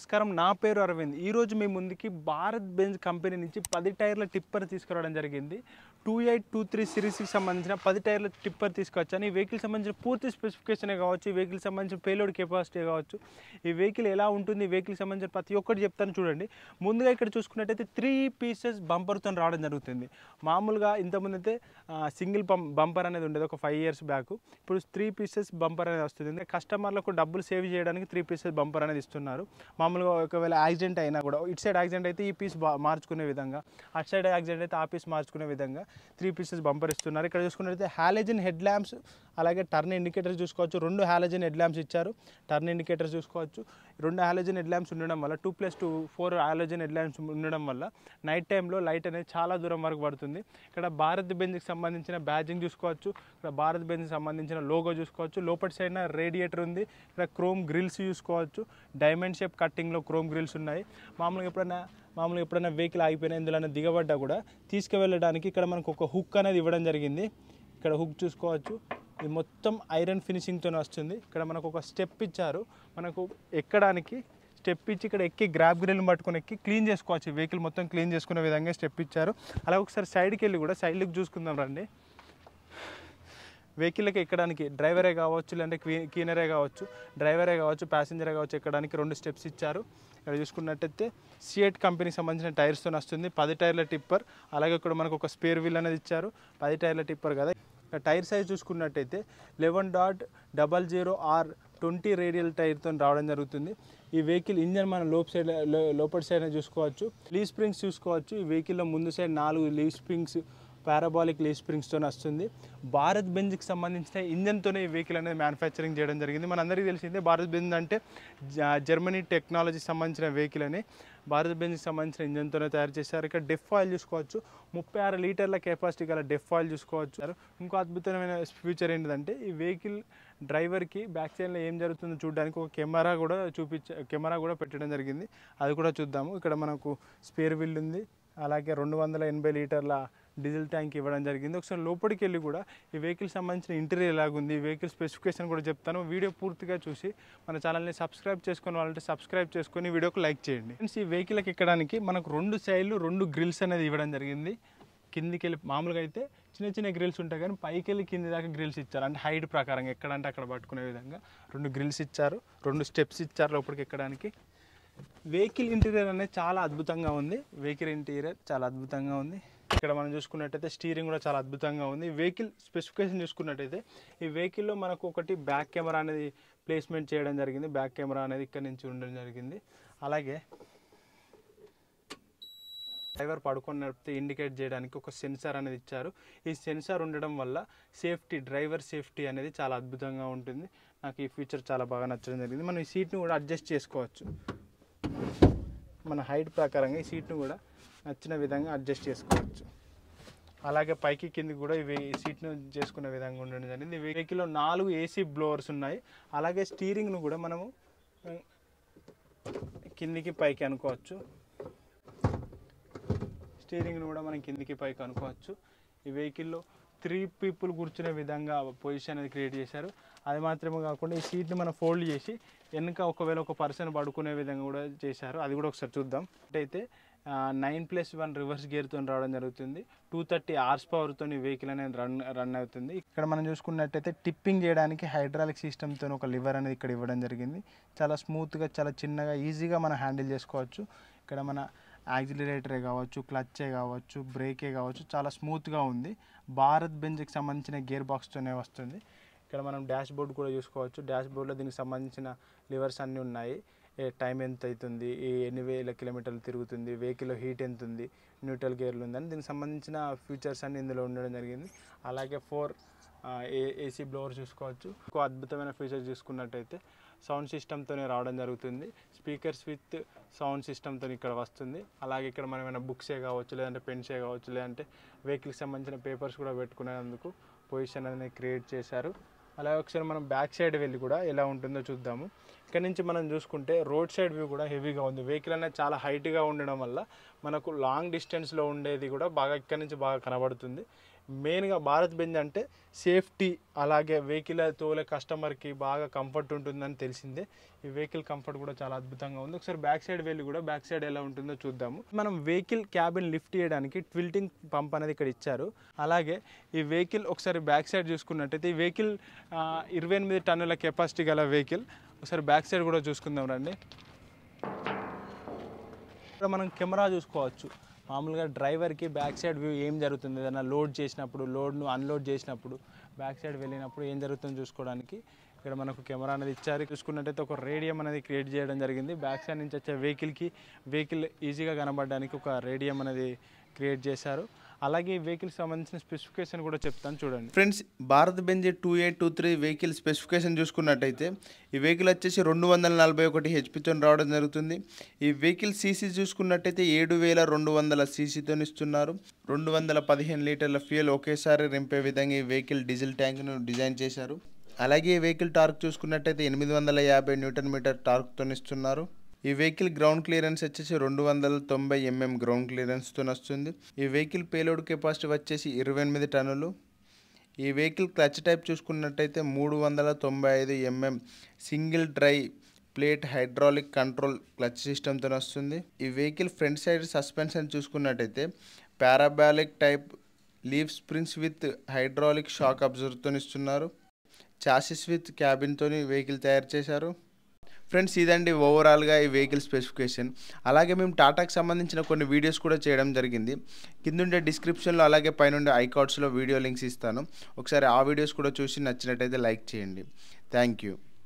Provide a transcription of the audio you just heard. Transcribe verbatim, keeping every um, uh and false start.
నమస్కారం, నా పేరు అరవింద్. ఈరోజు మీ ముందుకి భారత్ బెంజ్ కంపెనీ నుంచి పది టైర్ల టిప్పర్ తీసుకురావడం జరిగింది. టూ ఎయిట్ టూ త్రీ సిరీస్కి సంబంధించిన పది టైర్ల టిప్పర్ తీసుకొచ్చాను. ఈ వెహికల్ సంబంధించిన పూర్తి స్పెసిఫికేషనే కావచ్చు, ఈ వెహికల్ సంబంధించిన పేలోడ్ కెపాసిటీ కావచ్చు, ఈ వెహికల్ ఎలా ఉంటుంది, ఈ వెహికల్ సంబంధించిన ప్రతి ఒక్కటి చెప్తాను చూడండి. ముందుగా ఇక్కడ చూసుకున్నట్టయితే త్రీ పీసెస్ బంపర్తో రావడం జరుగుతుంది. మామూలుగా ఇంతకుముందు అయితే సింగిల్ బంపర్ అనేది ఉండేది ఒక ఫైవ్ ఇయర్స్ బ్యాక్. ఇప్పుడు త్రీ పీసెస్ బంపర్ అనేది వస్తుంది. కస్టమర్లకు డబ్బులు సేవ్ చేయడానికి త్రీ పీసెస్ బంపర్ అనేది ఇస్తున్నారు. మామూలుగా ఒకవేళ యాక్సిడెంట్ అయినా కూడా ఇటు సైడ్ యాక్సిడెంట్ అయితే ఈ పీస్ మార్చుకునే విధంగా, అటు సైడ్ యాక్సిడెంట్ అయితే ఆ పీస్ మార్చుకునే విధంగా త్రీ పీసెస్ బంపర్ ఇస్తున్నారు. ఇక్కడ చూసుకున్నట్లయితే హాలోజన్ హెడ్ ల్యాంప్స్, అలాగే టర్న్ ఇండికేటర్స్ చూసుకోవచ్చు. రెండు హాలోజన్ హెడ్ ల్యాంప్స్ ఇచ్చారు. టర్న్ ఇండికేటర్స్ చూసుకోవచ్చు. రెండు హాలోజన్ హెడ్ ల్యాంప్స్ ఉండడం వల్ల two plus two four halogen head lamps ఉండడం వల్ల నైట్ టైంలో లైట్ అనేది చాలా దూరం వరకు పడుతుంది. ఇక్కడ భారత్ బెంజ్కి సంబంధించిన బ్యాజింగ్ చూసుకోవచ్చు. ఇక్కడ భారత్ బెంజ్కి సంబంధించిన లోగో చూసుకోవచ్చు. లోపటి సైడ్ రేడియేటర్ ఉంది. ఇక్కడ క్రోమ్ గ్రిల్స్ చూసుకోవచ్చు. డైమండ్ షేప్ కట్టింగ్లో క్రోమ్ గ్రిల్స్ ఉన్నాయి. మామూలుగా ఎప్పుడైనా మామూలుగా ఎప్పుడైనా వెహికల్ ఆగిపోయినా ఇందులో దిగబడ్డా కూడా తీసుకువెళ్ళడానికి ఇక్కడ మనకు ఒక హుక్ అనేది ఇవ్వడం జరిగింది. ఇక్కడ హుక్ చూసుకోవచ్చు. ఇది మొత్తం ఐరన్ ఫినిషింగ్తో వస్తుంది. ఇక్కడ మనకు ఒక స్టెప్ ఇచ్చారు. మనకు ఎక్కడానికి స్టెప్ ఇచ్చి ఇక్కడ ఎక్కి గ్రాబ్ గ్రిల్ని పట్టుకొని ఎక్కి క్లీన్ చేసుకోవచ్చు. వెహికల్ మొత్తం క్లీన్ చేసుకునే విధంగా స్టెప్ ఇచ్చారు. అలాగే ఒకసారి సైడ్కి వెళ్ళి కూడా సైడ్ లుక్ చూసుకుందాం రండి. వెహికల్కి ఎక్కడానికి డ్రైవరే కావచ్చు, లేదంటే క్లీనరే కావచ్చు, డ్రైవరే కావచ్చు, ప్యాసింజరే కావచ్చు, ఎక్కడానికి రెండు స్టెప్స్ ఇచ్చారు. ఇక్కడ చూసుకున్నట్టయితే సిఎట్ కంపెనీకి సంబంధించిన టైర్స్తో వస్తుంది. పది టైర్ల టిప్పర్. అలాగే ఇక్కడ మనకు ఒక స్పేర్ వీల్ అనేది ఇచ్చారు. పది టైర్ల టిప్పర్ కదా. టైర్ సైజ్ చూసుకున్నట్టయితే eleven dot double zero R twenty radial టైర్తో రావడం జరుగుతుంది. ఈ వెహికల్ ఇంజన్ మనం లోప సైడ్ లోపటి సైడ్ చూసుకోవచ్చు. లీవ్ స్ప్రింగ్స్ చూసుకోవచ్చు. ఈ వెహికల్లో ముందు సైడ్ నాలుగు లీవ్ స్ప్రింగ్స్, పారాబాలిక్ లీవ్ స్ప్రింగ్స్తో వస్తుంది. భారత్ బెంజ్కి సంబంధించిన ఇంజన్తోనే ఈ వెహికల్ అనేది మ్యానుఫ్యాక్చరింగ్ చేయడం జరిగింది. మనందరికీ తెలిసిందే భారత్ బెంజ్ అంటే జర్మనీ టెక్నాలజీకి సంబంధించిన వెహికల్ అని. భారత్ బెంజ్కి సంబంధించిన ఇంజన్తోనే తయారు చేశారు. ఇక్కడ డెఫ్ ఆయిల్ చూసుకోవచ్చు. ముప్పై ఆరు లీటర్ల కెపాసిటీ గల డెఫ్ ఆయిల్ చూసుకోవచ్చు. ఇంకో అద్భుతమైన ఫీచర్ ఏంటంటే ఈ వెహికల్ డ్రైవర్కి బ్యాక్ సైడ్లో ఏం జరుగుతుందో చూడడానికి ఒక కెమెరా కూడా చూపించ కెమెరా కూడా పెట్టడం జరిగింది. అది కూడా చూద్దాము. ఇక్కడ మనకు స్పేర్ వీల్ ఉంది. అలాగే రెండు వందల ఎనభై లీటర్ల డీజిల్ ట్యాంక్ ఇవ్వడం జరిగింది. ఒకసారి లోపలికి వెళ్ళి కూడా ఈ వెహికల్ సంబంధించిన ఇంటీరియర్ ఎలాగుంది, ఈ వెహికల్ స్పెసిఫికేషన్ కూడా చెప్తాను. వీడియో పూర్తిగా చూసి మన ఛానల్ని సబ్స్క్రైబ్ చేసుకుని వాళ్ళంటే సబ్స్క్రైబ్ చేసుకొని వీడియోకి లైక్ చేయండి. ఫ్రెండ్స్, ఈ వెహికల్కి ఎక్కడానికి మనకు రెండు సైడ్లు రెండు గ్రిల్స్ అనేది ఇవ్వడం జరిగింది. కిందికి వెళ్ళి మామూలుగా అయితే చిన్న చిన్న గ్రిల్స్ ఉంటాయి, కానీ పైకి వెళ్ళి కింది దాకా గ్రిల్స్ ఇచ్చారు. అంటే హైట్ ప్రకారంగా ఎక్కడంటే అక్కడ పట్టుకునే విధంగా రెండు గ్రిల్స్ ఇచ్చారు. రెండు స్టెప్స్ ఇచ్చారు లోపలికి ఎక్కడానికి. వెహికల్ ఇంటీరియర్ అనేది చాలా అద్భుతంగా ఉంది. వెహికల్ ఇంటీరియర్ చాలా అద్భుతంగా ఉంది. ఇక్కడ మనం చూసుకున్నట్టయితే స్టీరింగ్ కూడా చాలా అద్భుతంగా ఉంది. వెహికల్ స్పెసిఫికేషన్ చూసుకున్నట్టయితే ఈ వెహికల్లో మనకు ఒకటి బ్యాక్ కెమెరా అనేది ప్లేస్మెంట్ చేయడం జరిగింది. బ్యాక్ కెమెరా అనేది ఇక్కడ నుంచి ఉండడం జరిగింది. అలాగే డ్రైవర్ పడుకొని నడిపితే ఇండికేట్ చేయడానికి ఒక సెన్సార్ అనేది ఇచ్చారు. ఈ సెన్సార్ ఉండడం వల్ల సేఫ్టీ, డ్రైవర్ సేఫ్టీ అనేది చాలా అద్భుతంగా ఉంటుంది. నాకు ఈ ఫీచర్ చాలా బాగా నచ్చడం జరిగింది. మనం ఈ సీట్ని కూడా అడ్జస్ట్ చేసుకోవచ్చు. మన హైట్ ప్రకారంగా ఈ సీట్ను కూడా నచ్చిన విధంగా అడ్జస్ట్ చేసుకోవచ్చు. అలాగే పైకి కిందికి కూడా ఇవి సీట్ను చేసుకునే విధంగా ఉండడం జరిగింది. వెహికల్లో నాలుగు ఏసీ బ్లోవర్స్ ఉన్నాయి. అలాగే స్టీరింగ్ను కూడా మనము కిందికి పైకి అనుకోవచ్చు. స్టీరింగ్ను కూడా మనం కిందికి పైకి అనుకోవచ్చు. ఈ వెహికల్లో త్రీ పీపుల్ కూర్చునే విధంగా పొజిషన్ అనేది క్రియేట్ చేశారు. అది మాత్రమే కాకుండా ఈ సీట్ని మనం ఫోల్డ్ చేసి వెనుక ఒకవేళ ఒక పర్సన్ పడుకునే విధంగా కూడా చేశారు. అది కూడా ఒకసారి చూద్దాం. అయితే నైన్ ప్లస్ వన్ రివర్స్ గేర్తో రావడం జరుగుతుంది. టూ థర్టీ హార్స్ పవర్తో ఈ వెహికల్ అనేది రన్ రన్ అవుతుంది. ఇక్కడ మనం చూసుకున్నట్టయితే టిప్పింగ్ చేయడానికి హైడ్రాలిక్ సిస్టమ్తో ఒక లివర్ అనేది ఇక్కడ ఇవ్వడం జరిగింది. చాలా స్మూత్గా, చాలా చిన్నగా, ఈజీగా మనం హ్యాండిల్ చేసుకోవచ్చు. ఇక్కడ మన యాక్సిలరేటరే కావచ్చు, క్లచ్చే కావచ్చు, బ్రేకే కావచ్చు, చాలా స్మూత్గా ఉంది. భారత్ బెంజ్కి సంబంధించిన గేర్ బాక్స్తోనే వస్తుంది. ఇక్కడ మనం డాష్ బోర్డ్ కూడా చూసుకోవచ్చు. డాష్ బోర్డ్లో దీనికి సంబంధించిన లివర్స్ అన్నీ ఉన్నాయి. టైం ఎంత అవుతుంది, ఎన్ని వేల కిలోమీటర్లు తిరుగుతుంది, వెహికల్లో హీట్ ఎంత ఉంది, న్యూట్రల్ గేర్లు ఉందని దీనికి సంబంధించిన ఫీచర్స్ అన్నీ ఇందులో ఉండడం జరిగింది. అలాగే ఫోర్ ఏ ఏసీ బ్లోవర్ చూసుకోవచ్చు. ఇంకో అద్భుతమైన ఫీచర్ చూసుకున్నట్టయితే సౌండ్ సిస్టమ్తోనే రావడం జరుగుతుంది. స్పీకర్స్ విత్ సౌండ్ సిస్టమ్తో ఇక్కడ వస్తుంది. అలాగే ఇక్కడ మనం ఏమైనా బుక్సే కావచ్చు, లేదంటే పెన్సే కావచ్చు, లేదంటే వెహికల్కి సంబంధించిన పేపర్స్ కూడా పెట్టుకునేందుకు పొజిషన్ అనేది క్రియేట్ చేశారు. అలాగే ఒకసారి మనం బ్యాక్ సైడ్ వెళ్ళి కూడా ఎలా ఉంటుందో చూద్దాము. ఇక్కడ నుంచి మనం చూసుకుంటే రోడ్ సైడ్ వ్యూ కూడా హెవీగా ఉంది. వెహికల్ అనేది చాలా హైట్గా ఉండడం వల్ల మనకు లాంగ్ డిస్టెన్స్లో ఉండేది కూడా బాగా ఇక్కడ నుంచి బాగా కనబడుతుంది. మెయిన్గా భారత్ బెంజ్ అంటే సేఫ్టీ, అలాగే వెహికల్ తోలే కస్టమర్కి బాగా కంఫర్ట్ ఉంటుందని తెలిసిందే. ఈ వెహికల్ కంఫర్ట్ కూడా చాలా అద్భుతంగా ఉంది. ఒకసారి బ్యాక్ సైడ్ వెళ్ళి కూడా బ్యాక్ సైడ్ ఎలా ఉంటుందో చూద్దాము. మనం వెహికల్ క్యాబిన్ లిఫ్ట్ చేయడానికి ట్విల్టింగ్ పంప్ అనేది ఇక్కడ ఇచ్చారు. అలాగే ఈ వెహికల్ ఒకసారి బ్యాక్ సైడ్ చూసుకున్నట్టయితే ఈ వెహికల్ ఇరవై ఎనిమిది టన్నుల కెపాసిటీ గల వెహికల్. ఒకసారి బ్యాక్ సైడ్ కూడా చూసుకుందాం రండి. ఇక్కడ మనం కెమెరా చూసుకోవచ్చు. మామూలుగా డ్రైవర్కి బ్యాక్ సైడ్ వ్యూ ఏం జరుగుతుంది, ఏదైనా లోడ్ చేసినప్పుడు, లోడ్ను అన్లోడ్ చేసినప్పుడు, బ్యాక్ సైడ్ వెళ్ళినప్పుడు ఏం జరుగుతుందో చూసుకోవడానికి ఇక్కడ మనకు కెమెరా అనేది ఇచ్చారు. చూసుకున్నట్టయితే ఒక రేడియం అనేది క్రియేట్ చేయడం జరిగింది. బ్యాక్ సైడ్ నుంచి వచ్చే వెహికల్కి వెహికల్ ఈజీగా కనబడడానికి ఒక రేడియం అనేది క్రియేట్ చేశారు. అలాగే ఈ వెహికల్ సంబంధించిన స్పెసిఫికేషన్ కూడా చెప్తాను చూడండి friends. Bharat Benz two eight two three vehicle specification చూసుకున్నట్టయితే ఈ వెహికల్ వచ్చేసి రెండు వందల నలభై ఒకటి హెచ్పితో రావడం జరుగుతుంది. ఈ వెహికల్ సీసీ చూసుకున్నట్టయితే ఏడు వేల రెండు వందల సీసీతో ఇస్తున్నారు. రెండు వందల పదిహేను లీటర్ల ఫ్యూయల్ ఒకేసారి నింపే విధంగా ఈ వెహికల్ డీజిల్ ట్యాంక్ను డిజైన్ చేశారు. అలాగే ఈ వెహికల్ టార్క్ చూసుకున్నట్టయితే ఎనిమిది వందల యాభై న్యూటన్ మీటర్ టార్క్తో ఇస్తున్నారు. ఈ వెహికల్ గ్రౌండ్ క్లియరెన్స్ వచ్చేసి రెండు వందల తొంభై ఎంఎం గ్రౌండ్ క్లియరెన్స్తో వస్తుంది. ఈ వెహికల్ పేలోడ్ కెపాసిటీ వచ్చేసి ఇరవై ఎనిమిది టన్నులు. ఈ వెహికల్ క్లచ్ టైప్ చూసుకున్నట్టయితే మూడు వందల తొంభై ఐదు MM single dry plate hydraulic control clutch సిస్టమ్తో వస్తుంది. ఈ వెహికల్ ఫ్రంట్ సైడ్ సస్పెన్షన్ చూసుకున్నట్టయితే parabolic type leaf springs with hydraulic shock అబ్జర్వర్తో ఇస్తున్నారు. చాసిస్ విత్ క్యాబిన్తో వెహికల్ తయారు చేశారు. ఫ్రెండ్స్, ఇదండి ఓవరాల్గా ఈ వెహికల్ స్పెసిఫికేషన్. అలాగే మేము టాటాకి సంబంధించిన కొన్ని వీడియోస్ కూడా చేయడం జరిగింది. కిందుండే డిస్క్రిప్షన్లో అలాగే పైనుండే ఐకార్డ్స్లో వీడియో లింక్స్ ఇస్తాను. ఒకసారి ఆ వీడియోస్ కూడా చూసి నచ్చినట్టయితే లైక్ చేయండి. Thank you.